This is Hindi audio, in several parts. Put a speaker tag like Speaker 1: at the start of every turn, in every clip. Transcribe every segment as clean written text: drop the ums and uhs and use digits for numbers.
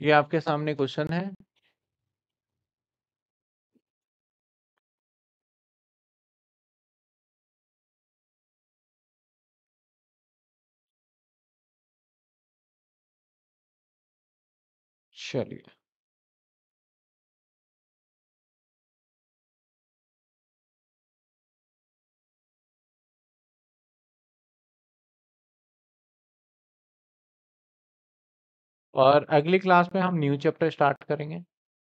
Speaker 1: ये आपके सामने क्वेश्चन है। चलिए, और अगली क्लास में हम न्यू चैप्टर स्टार्ट करेंगे।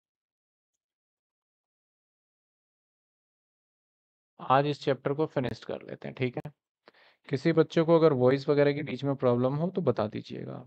Speaker 1: आज इस चैप्टर को फिनिश कर लेते हैं, ठीक है। किसी बच्चे को अगर वॉइस वगैरह के बीच में प्रॉब्लम हो तो बता दीजिएगा।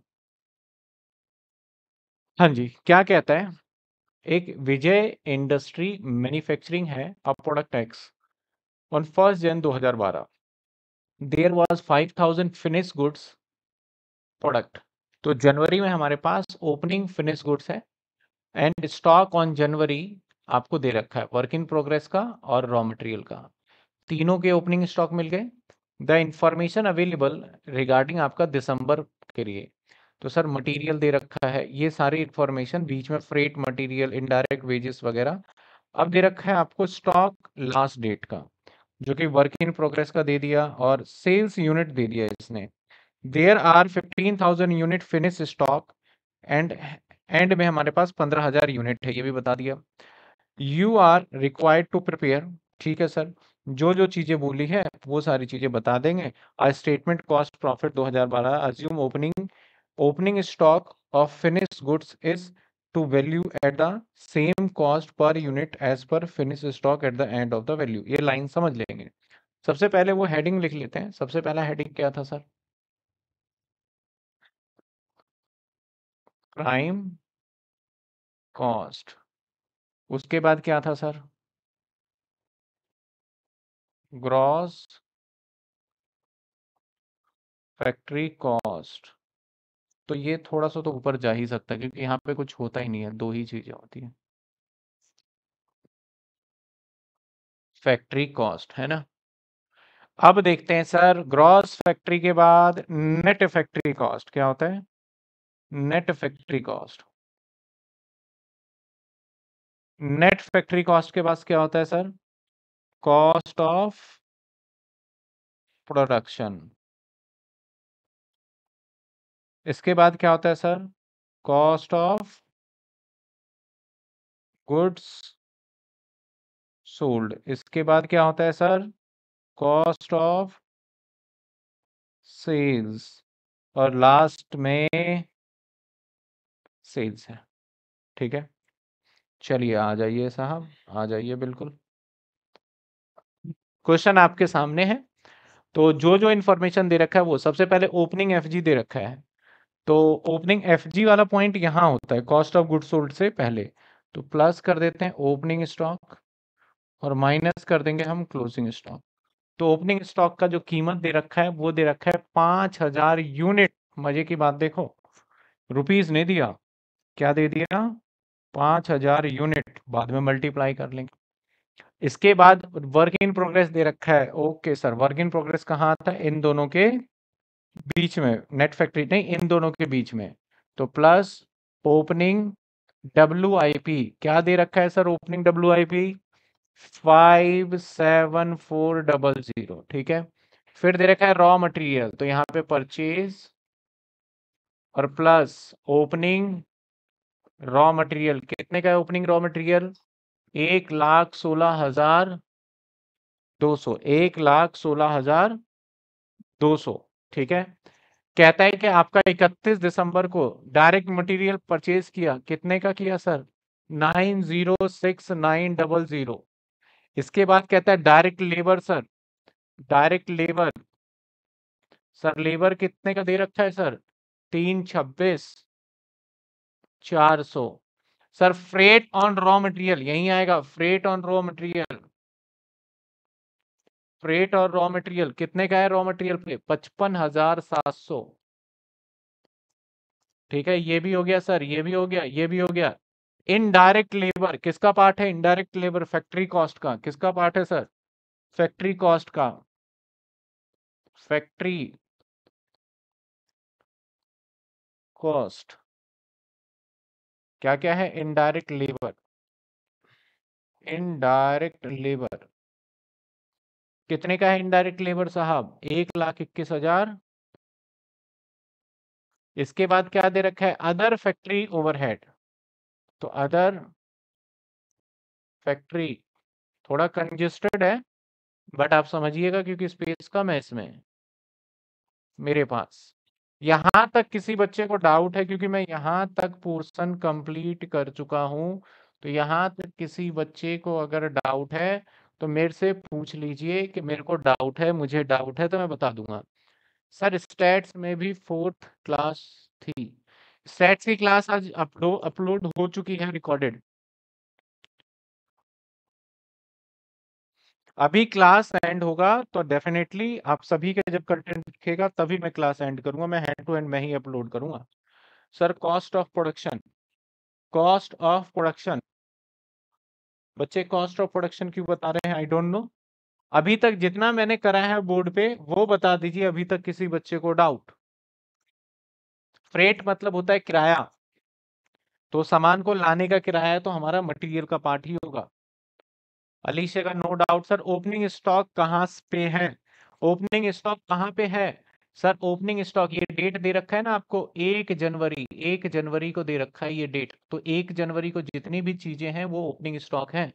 Speaker 1: हाँ जी, क्या कहता है? एक विजय इंडस्ट्री मैन्युफैक्चरिंग है a product x on 1 Jan 2012। There was 5000 finish goods product. तो जनवरी में हमारे पास ओपनिंग फिनिश गुड्स है एंड स्टॉक ऑन जनवरी आपको दे रखा है, वर्क इन प्रोग्रेस का और रॉ मटेरियल का। तीनों के ओपनिंग स्टॉक मिल गए। द इंफॉर्मेशन अवेलेबल रिगार्डिंग आपका दिसंबर के लिए। तो सर मटेरियल दे रखा है, ये सारी इंफॉर्मेशन बीच में फ्रेट मटेरियल, इनडायरेक्ट वेजेस वगैरह। अब दे रखा है आपको स्टॉक लास्ट डेट का, जो कि वर्क इन प्रोग्रेस का दे दिया, और सेल्स यूनिट दे दिया इसने। There are 15,000 unit finish stock and end में हमारे पास 15,000 यूनिट है, ये भी बता दिया। You are required to prepare, ठीक है सर, जो जो चीजें बोली है वो सारी चीजें बता देंगे। A statement cost profit 2012 assume opening stock of finish goods is to value at the same cost per unit as per finish stock at the end of the value. ये लाइन समझ लेंगे। सबसे पहले वो हेडिंग लिख लेते हैं। सबसे पहला हेडिंग क्या था सर? Prime cost. उसके बाद क्या था सर? Gross factory cost. तो ये थोड़ा सा तो ऊपर जा ही सकता है, क्योंकि यहाँ पे कुछ होता ही नहीं है, दो ही चीजें होती हैं। फैक्ट्री कॉस्ट है ना। अब देखते हैं सर, ग्रॉस फैक्ट्री के बाद नेट फैक्ट्री कॉस्ट क्या होता है? Net factory cost. Net factory cost के पास क्या होता है सर? Cost of production. इसके बाद क्या होता है sir? Cost of goods sold. इसके बाद क्या होता है सर? Cost of sales. और लास्ट में सेल्स है, ठीक है। चलिए आ जाइए साहब, आ जाइए बिल्कुल। क्वेश्चन आपके सामने है। तो जो जो इन्फॉर्मेशन दे रखा है वो, सबसे पहले ओपनिंग एफजी दे रखा है। तो ओपनिंग एफजी वाला पॉइंट यहाँ होता है कॉस्ट ऑफ गुड्स सोल्ड से पहले। तो प्लस कर देते हैं ओपनिंग स्टॉक और माइनस कर देंगे हम क्लोजिंग स्टॉक। तो ओपनिंग स्टॉक का जो कीमत दे रखा है वो दे रखा है 5,000 यूनिट। मजे की बात देखो, रुपीस नहीं दिया, क्या दे दिया? 5,000 यूनिट। बाद में मल्टीप्लाई कर लेंगे। इसके बाद वर्क इन प्रोग्रेस दे रखा है। Okay sir, work in progress कहाँ आता है? इन दोनों के बीच में, नेट फैक्ट्री नहीं, इन दोनों के बीच में। तो प्लस ओपनिंग WIP क्या दे रखा है सर? ओपनिंग WIP 57400, ठीक है। फिर दे रखा है रॉ मटेरियल, तो यहाँ पे परचेज और प्लस ओपनिंग रॉ मटेरियल। कितने का है ओपनिंग रॉ मटेरियल? 1,16,200। 1,16,200, ठीक है। कहता है कि आपका 31 दिसंबर को डायरेक्ट मटेरियल परचेज किया, कितने का किया सर? 9,06,900। इसके बाद कहता है direct labour sir, direct labour. Sir labour कितने का दे रखा है sir? 326,400। Sir freight on raw material यही आएगा, freight on raw material. Freight और रॉ मटेरियल कितने का है? रॉ मटेरियल पे 55,700, ठीक है। ये भी हो गया सर, ये भी हो गया, ये भी हो गया। इनडायरेक्ट लेबर किसका पार्ट है? इनडायरेक्ट लेबर फैक्ट्री कॉस्ट का किसका पार्ट है सर? फैक्ट्री कॉस्ट का। फैक्ट्री कॉस्ट क्या क्या है? इनडायरेक्ट लेबर, इनडायरेक्ट लेबर कितने का है इनडायरेक्ट लेबर साहब? 1,21,000। इसके बाद क्या दे रखा है? Other factory overhead. तो अदर फैक्ट्री थोड़ा कंजेस्टेड है, बट आप समझिएगा क्योंकि स्पेस कम है इसमें मेरे पास। यहां तक किसी बच्चे को डाउट है? क्योंकि मैं यहां तक पोर्शन कंप्लीट कर चुका हूं, तो यहां तक किसी बच्चे को अगर डाउट है तो मेरे से पूछ लीजिए कि मेरे को डाउट है, मुझे डाउट है, तो मैं बता दूंगा। सर स्टैट्स में भी 4th क्लास थी। स्टैट्स की क्लास आज अपलोड हो चुकी है, रिकॉर्डेड। अभी क्लास एंड होगा तो डेफिनेटली आप सभी के जब कंटेंट दिखेगा तभी मैं क्लास एंड करूंगा, मैं हैंड टू हैंड मैं ही अपलोड करूंगा। Sir cost of production, cost of production, बच्चे कॉस्ट ऑफ प्रोडक्शन क्यों बता रहे हैं? I don't know. अभी तक जितना मैंने करा है बोर्ड पे वो बता दीजिए, अभी तक किसी बच्चे को डाउट? फ्रेट मतलब होता है किराया, तो सामान को लाने का किराया तो हमारा मटेरियल का पार्ट ही होगा। अलीशा का no doubt. Sir opening stock कहाँ पे है? ओपनिंग स्टॉक कहाँ पे है? सर ओपनिंग स्टॉक ये डेट दे रखा है ना आपको, 1 जनवरी, 1 जनवरी को दे रखा है ये डेट, तो 1 जनवरी को जितनी भी चीजें हैं वो ओपनिंग स्टॉक है।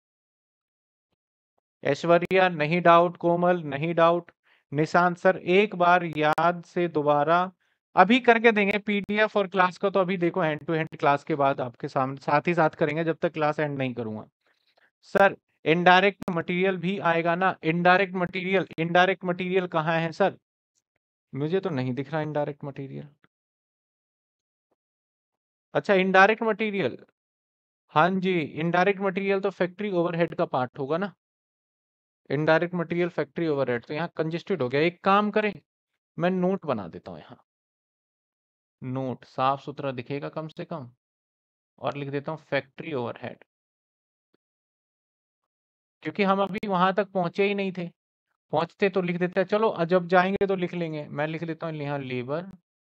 Speaker 1: ऐश्वर्या नहीं डाउट, कोमल नहीं डाउट, निशांत सर एक बार याद से दोबारा अभी करके देंगे पीडीएफ और क्लास का, तो अभी देखो हैंड टू हैंड क्लास के बाद आपके सामने साथ ही साथ करेंगे, जब तक क्लास एंड नहीं करूंगा। सर इनडायरेक्ट मटेरियल भी आएगा ना? इनडायरेक्ट मटेरियल, इनडायरेक्ट मटेरियल कहाँ है सर? मुझे तो नहीं दिख रहा इनडायरेक्ट मटेरियल। अच्छा इनडायरेक्ट मटेरियल, हाँ जी, इनडायरेक्ट मटेरियल तो फैक्ट्री ओवरहेड का पार्ट होगा ना। इनडायरेक्ट मटेरियल फैक्ट्री ओवरहेड, तो यहाँ कंजेस्टेड हो गया। एक काम करें, मैं नोट बना देता हूँ यहाँ, नोट साफ सुथरा दिखेगा कम से कम, और लिख देता हूँ फैक्ट्री ओवरहेड, क्योंकि हम अभी वहां तक पहुंचे ही नहीं थे। पहुंचते तो लिख देते, चलो जब जाएंगे तो लिख लेंगे। मैं लिख देता हूँ यहाँ लेबर,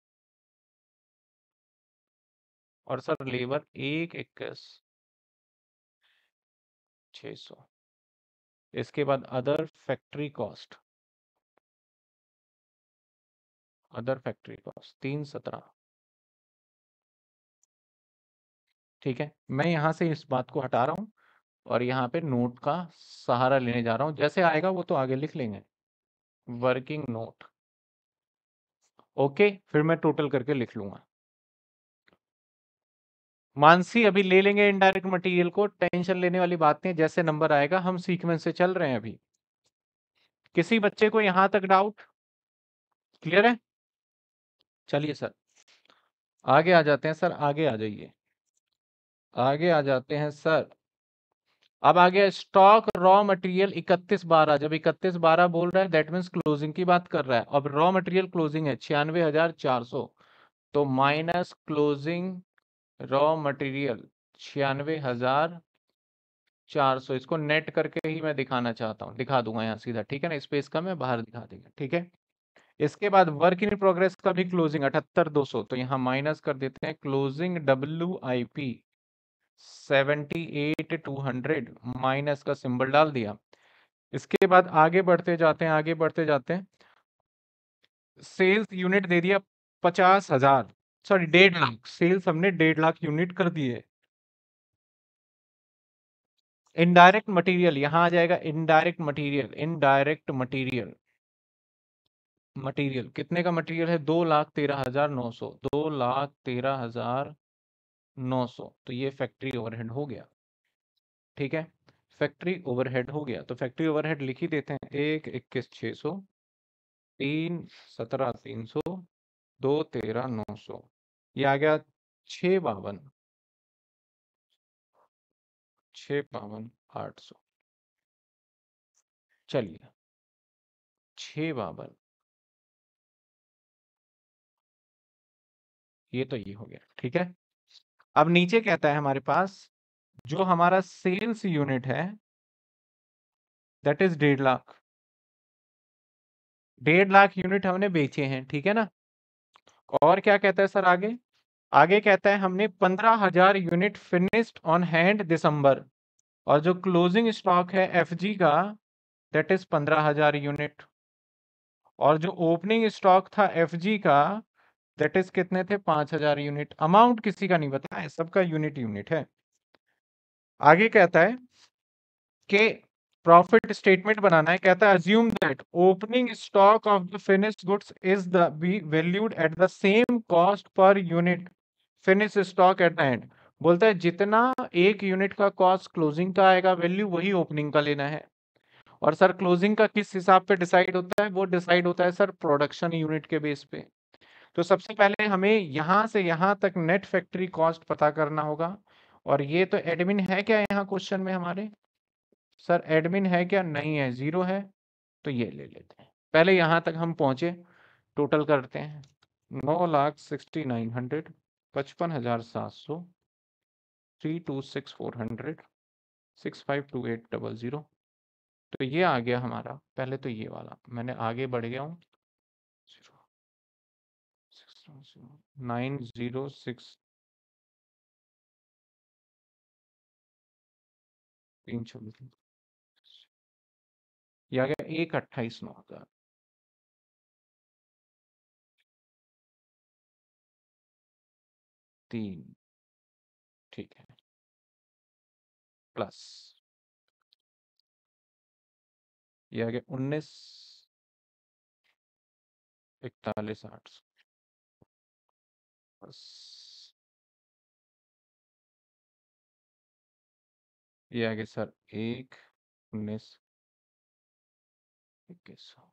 Speaker 1: और सर लेबर 1,21,600। इसके बाद other factory cost, other factory cost 3,17। ठीक है, मैं यहाँ से इस बात को हटा रहा हूँ और यहाँ पे नोट का सहारा लेने जा रहा हूँ, जैसे आएगा वो तो आगे लिख लेंगे। वर्किंग नोट, ओके, फिर मैं टोटल करके लिख लूंगा। मानसी अभी ले लेंगे इनडायरेक्ट मटेरियल को, टेंशन लेने वाली बात नहीं है, जैसे नंबर आएगा हम सीक्वेंस से चल रहे हैं अभी। किसी बच्चे को यहां तक डाउट क्लियर है? चलिए सर आगे आ जाते हैं, सर आगे आ जाइए, आगे आ जाते हैं सर। अब आ गया स्टॉक रॉ मटेरियल 31/12, जब 31/12 बोल रहा है दैट मीन्स क्लोजिंग की बात कर रहा है। अब रॉ मटेरियल क्लोजिंग है 96,400, तो माइनस क्लोजिंग रॉ मटेरियल 96,400, इसको नेट करके ही मैं दिखाना चाहता हूँ, दिखा दूंगा यहाँ सीधा, ठीक है ना, स्पेस का मैं बाहर दिखा देंगे, ठीक है। इसके बाद वर्क इन प्रोग्रेस का भी क्लोजिंग 78,200, तो यहाँ माइनस कर देते हैं क्लोजिंग WIP 78,200, माइनस का सिंबल डाल दिया। इसके बाद आगे बढ़ते जाते हैं, आगे बढ़ते जाते हैं। सेल्स यूनिट दे दिया 50,000, सॉरी 1.5 लाख, सेल्स हमने 1.5 लाख यूनिट कर दिए। इनडायरेक्ट मटेरियल यहां आ जाएगा, indirect material, indirect material, material कितने का मटेरियल है? 2,13,900, 2,13,900, तो ये फैक्ट्री ओवरहेड हो गया, ठीक है। फैक्ट्री ओवरहेड हो गया, तो फैक्ट्री ओवरहेड लिख ही देते हैं, 1,21,600, 3,17,300, 2,13,900, ये आ गया 6,52, 6,52,800। चलिए 6,52, ये तो ये हो गया, ठीक है। अब नीचे कहता है हमारे पास जो हमारा सेल्स यूनिट है that is 1.5 lakh, 1.5 lakh unit हमने बेचे हैं, ठीक है ना। और क्या कहता है सर आगे? आगे कहता है हमने 15,000 unit finished on hand December, और जो क्लोजिंग स्टॉक है एफजी का दैट इज 15,000 यूनिट, और जो ओपनिंग स्टॉक था एफजी का दैट इज कितने थे, 5,000 यूनिट। अमाउंट किसी का नहीं बताया है, सबका यूनिट यूनिट है। आगे कहता है कि प्रॉफिट स्टेटमेंट बनाना है। कहता है assume that opening stock of the finished goods is the be valued at the same cost per unit finish stock at the end. बोलता है जितना एक यूनिट का कॉस्ट क्लोजिंग का आएगा वैल्यू, वही ओपनिंग का लेना है। और सर क्लोजिंग का किस हिसाब पे डिसाइड होता है? वो डिसाइड होता है सर प्रोडक्शन यूनिट के बेस पे। तो सबसे पहले हमें यहां से यहां तक नेट फैक्ट्री कॉस्ट पता करना होगा। और ये तो एडमिन है क्या यहाँ क्वेश्चन में हमारे? सर एडमिन है क्या? नहीं है, जीरो है। तो ये ले लेते हैं, पहले यहां तक हम पहुंचे। टोटल करते हैं 9,69,100, 55,700, 326,400, 6,528,00। तो ये आ गया हमारा। पहले तो ये वाला मैंने आगे बढ़ गया हूँ। 906 326, ये आ गया 1,28,9,000। 3, ठीक है, प्लस ये आ गया 19,41,800 प्लस ये आ गया सर 1,19,21,000।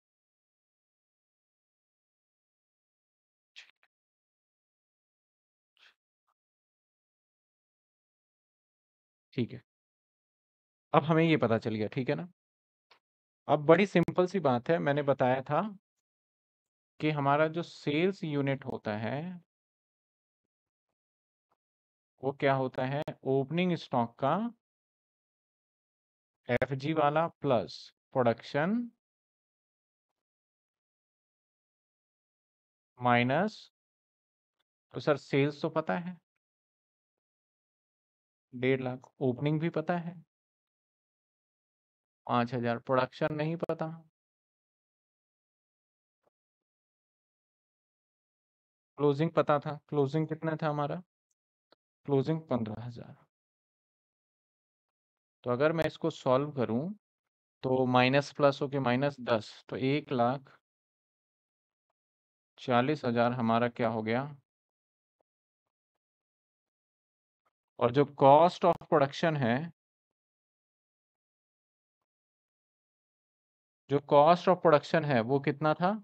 Speaker 1: ठीक है, अब हमें ये पता चल गया, ठीक है ना। अब बड़ी सिंपल सी बात है, मैंने बताया था कि हमारा जो सेल्स यूनिट होता है वो क्या होता है, ओपनिंग स्टॉक का एफजी वाला प्लस प्रोडक्शन माइनस, तो सर सेल्स तो पता है 1,50,000, ओपनिंग भी पता है 5,000, प्रोडक्शन नहीं पता। क्लोजिंग पता था, क्लोजिंग कितना था हमारा? क्लोजिंग 15,000। तो अगर मैं इसको सॉल्व करूं तो माइनस प्लस होके -10, तो 1,40,000 हमारा क्या हो गया। और जो कॉस्ट ऑफ प्रोडक्शन है, जो कॉस्ट ऑफ प्रोडक्शन है वो कितना था?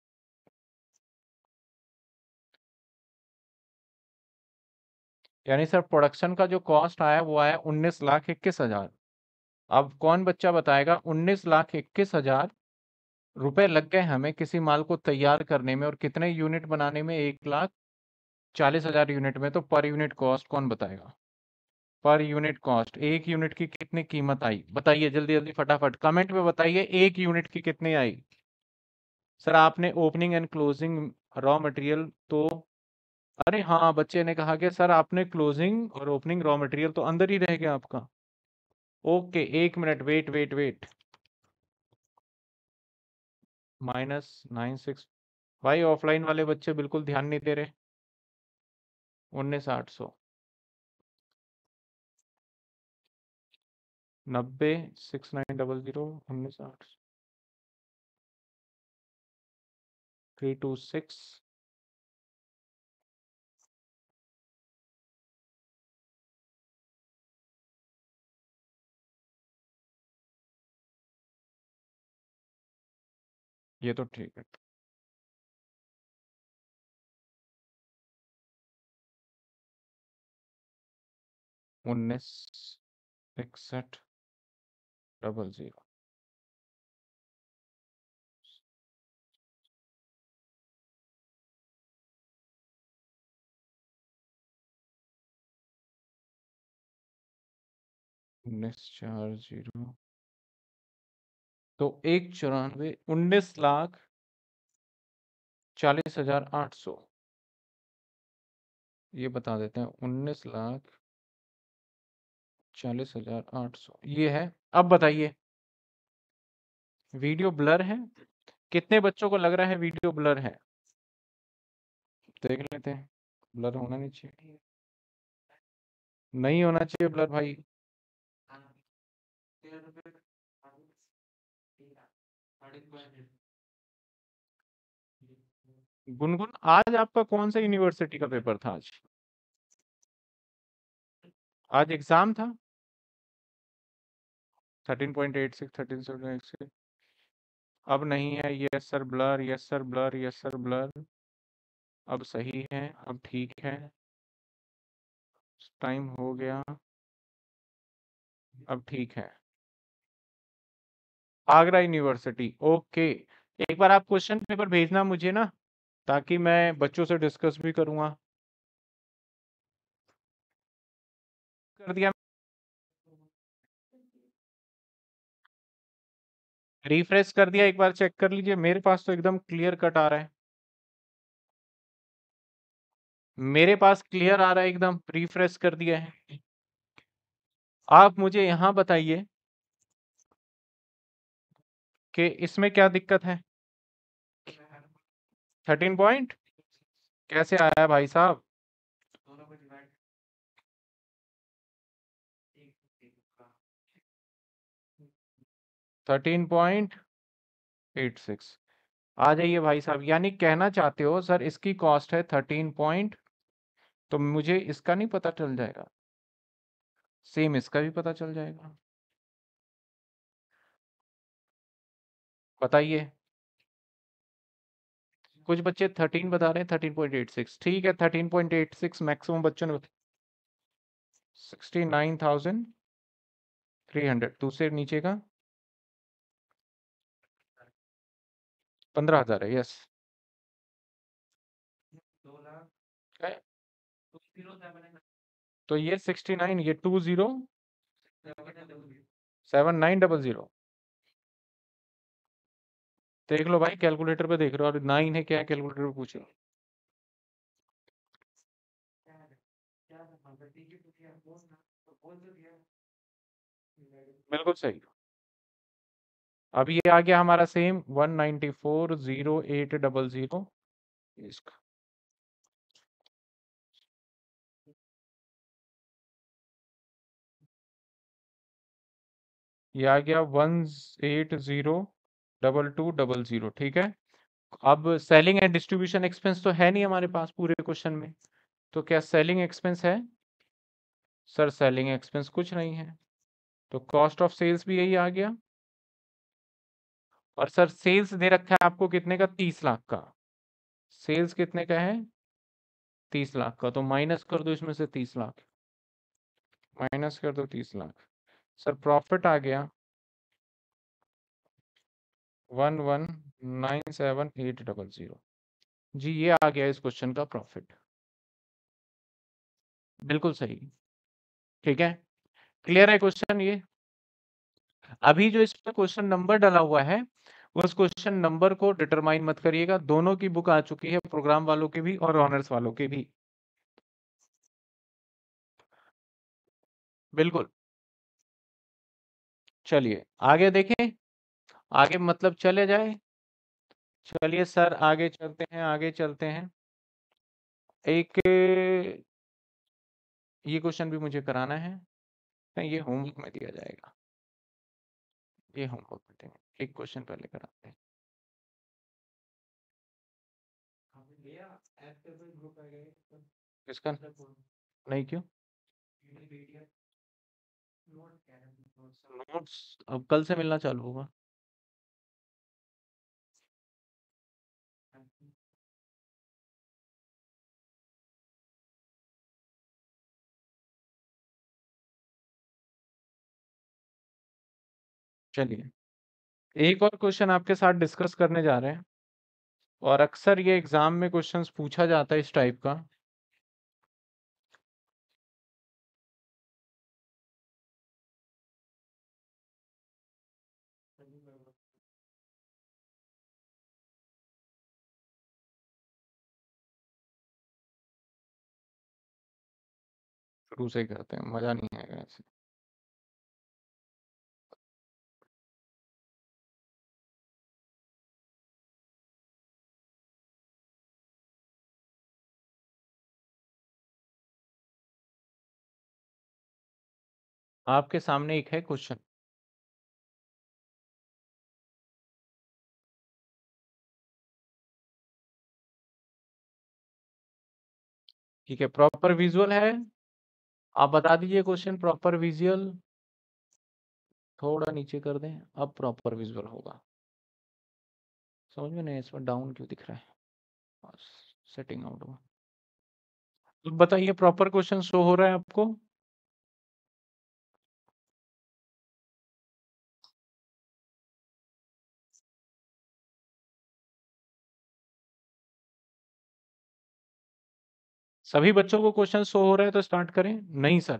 Speaker 1: यानी सर प्रोडक्शन का जो कॉस्ट आया वो आया 19,21,000। अब कौन बच्चा बताएगा 19,21,000 रुपए लग गए हमें किसी माल को तैयार करने में और कितने यूनिट बनाने में? 1,40,000 यूनिट में। तो पर यूनिट कॉस्ट कौन बताएगा? पर यूनिट कॉस्ट, एक यूनिट की कितनी कीमत आई बताइए, जल्दी जल्दी फटाफट कमेंट में बताइए, एक यूनिट की कितनी आई? सर आपने opening and closing raw material तो, अरे हाँ बच्चे ने कहा कि सर आपने क्लोजिंग और ओपनिंग रॉ मटेरियल तो अंदर ही रह गया आपका। Okay, 1 minute, wait wait wait, -96। भाई ऑफलाइन वाले बच्चे बिल्कुल ध्यान नहीं दे रहे। 19,800, 90,69,00, 19,800, 326, ये तो ठीक है। 19,61,00। 19,4,0, तो 1,94, 19,40,800। ये बता देते हैं, 19,40,800 ये है। अब बताइए, वीडियो ब्लर है? कितने बच्चों को लग रहा है वीडियो ब्लर है? देख लेते हैं। ब्लर होना नहीं चाहिए, नहीं होना चाहिए ब्लर भाई। गुनगुन, आज आपका कौन सा यूनिवर्सिटी का पेपर था? आज एग्जाम था। 13.86, 13.86। अब नहीं है, yes sir blur, yes sir blur, yes sir blur. अब सही है, अब ठीक है। टाइम हो गया, अब ठीक है। Agra university, okay. एक बार आप क्वेश्चन पेपर भेजना मुझे ना, ताकि मैं बच्चों से डिस्कस भी करूंगा। कर दिया। रिफ्रेश कर दिया, एक बार चेक कर लीजिए। मेरे पास तो एकदम क्लियर कट आ रहा है। मेरे पास क्लियर आ रहा है एकदम, रिफ्रेश कर दिया है। आप मुझे यहाँ बताइए कि इसमें क्या दिक्कत है। 13 पॉइंट कैसे आया भाई साहब? 13.86 आ जाइए भाई साहब। यानी कहना चाहते हो सर इसकी कॉस्ट है 13 पॉइंट, तो मुझे इसका नहीं पता चल जाएगा? सेम इसका भी पता चल जाएगा। बताइए। कुछ बच्चे 13 बता रहे हैं, 13.86 ठीक है। 13.86 मैक्सिमम बच्चों ने 69,300। दूसरे नीचे का 15,000 है, यस। तो ये 69, ये 20,7900। देख लो भाई, कैलकुलेटर पे देख रहे हो और 9 है क्या है, कैलकुलेटर पे पूछ रहे हो। बिल्कुल सही। अब ये आ गया हमारा सेम 194,0800। इसका ये आ गया 180,2200, ठीक है। अब सेलिंग एंड डिस्ट्रीब्यूशन एक्सपेंस तो है नहीं हमारे पास पूरे क्वेश्चन में, तो क्या सेलिंग एक्सपेंस है? सर सेलिंग एक्सपेंस कुछ नहीं है, तो कॉस्ट ऑफ सेल्स भी यही आ गया। और सर सेल्स दे रखा है आपको कितने का? 30 लाख का। सेल्स कितने का है? 30 लाख का, तो माइनस कर दो इसमें से 30 लाख। माइनस कर दो 30 लाख। सर प्रॉफिट आ गया 11,97,800। जी ये आ गया इस क्वेश्चन का प्रॉफिट। बिल्कुल सही। ठीक है, क्लियर है क्वेश्चन ये? अभी जो इस पर क्वेश्चन नंबर डाला हुआ है, उस क्वेश्चन नंबर को डिटरमाइन मत करिएगा। दोनों की बुक आ चुकी है, प्रोग्राम वालों की भी और ऑनर्स वालों की भी। बिल्कुल। चलिए आगे देखें। आगे मतलब चले जाए। चलिए सर आगे चलते हैं, आगे चलते हैं। एक ये क्वेश्चन भी मुझे कराना है। नहीं, ये होमवर्क में दिया जाएगा। ये होमवर्क में देंगे, एक क्वेश्चन पहले कराते हैं। किसका? नहीं, क्यों? नोट्स अब कल से मिलना चालू होगा। चलिए एक और क्वेश्चन आपके साथ डिस्कस करने जा रहे हैं, और अक्सर ये एग्जाम में क्वेश्चंस पूछा जाता है इस टाइप का। शुरू से ही करते हैं, मजा नहीं आएगा ऐसे। आपके सामने एक है क्वेश्चन। ठीक है, प्रॉपर विजुअल है। आप बता दीजिए क्वेश्चन, प्रॉपर विजुअल। थोड़ा नीचे कर दें, अब प्रॉपर विजुअल होगा। समझ में नहीं, इसमें डाउन क्यों दिख रहा है? सेटिंग आउट हुआ। तो बताइए, प्रॉपर क्वेश्चन शो हो रहा है आपको? सभी बच्चों को क्वेश्चन शो हो रहा है तो स्टार्ट करें। नहीं सर।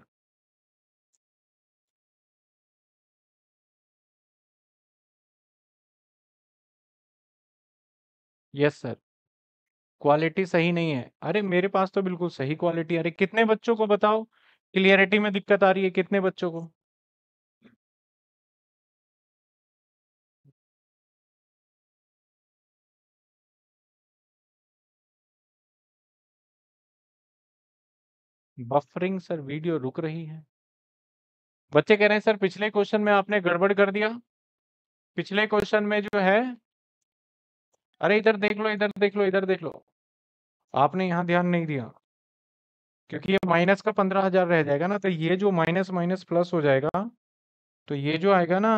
Speaker 1: Yes sir. क्वालिटी सही नहीं है। अरे मेरे पास तो बिल्कुल सही क्वालिटी। अरे कितने बच्चों को बताओ, क्लियरिटी में दिक्कत आ रही है, कितने बच्चों को? बफरिंग सर, वीडियो रुक रही है। बच्चे कह रहे हैं सर पिछले क्वेश्चन में आपने गड़बड़ कर दिया। पिछले क्वेश्चन में जो है, अरे इधर देख लो, इधर देख लो, इधर देख लो। आपने यहाँ ध्यान नहीं दिया, क्योंकि ये माइनस का 15,000 रह जाएगा ना, तो ये जो माइनस माइनस प्लस हो जाएगा, तो ये जो आएगा ना,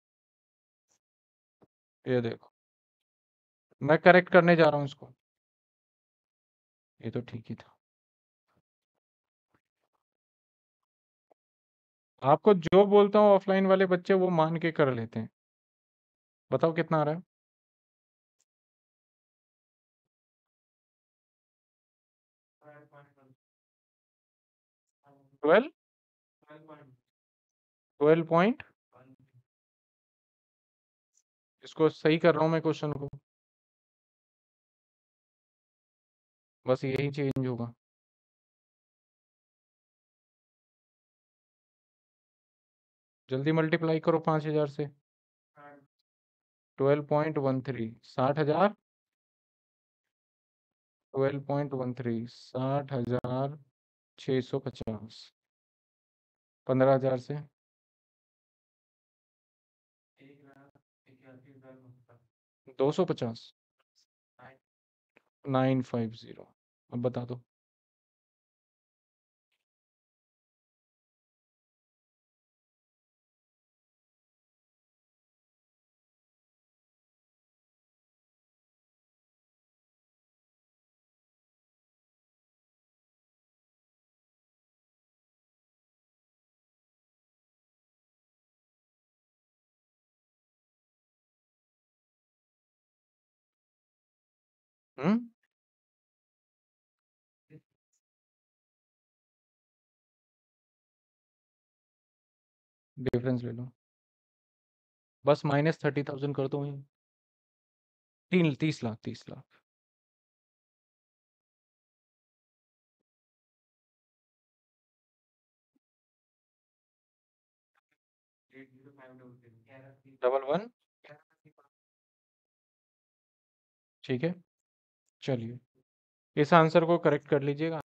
Speaker 1: ये देखो, मैं करेक्ट करने जा रहा हूँ इसको। ये तो ठीक ही था। आपको जो बोलता हूँ, ऑफलाइन वाले बच्चे वो मान के कर लेते हैं। बताओ कितना आ रहा है? 12। 12 पॉइंट। इसको सही कर रहा हूँ मैं क्वेश्चन को, बस यही चेंज होगा। जल्दी मल्टीप्लाई करो 5,000 से। 12.13, 60,000। 12.13, 60,650। 15,000 से 250। 950। अब बता दो। हम्म। डिफरेंस ले लो, बस -30,000 कर दो वहीं। 30 लाख, 30 लाख। Double one. ठीक है, चलिए इस आंसर को करेक्ट कर लीजिएगा।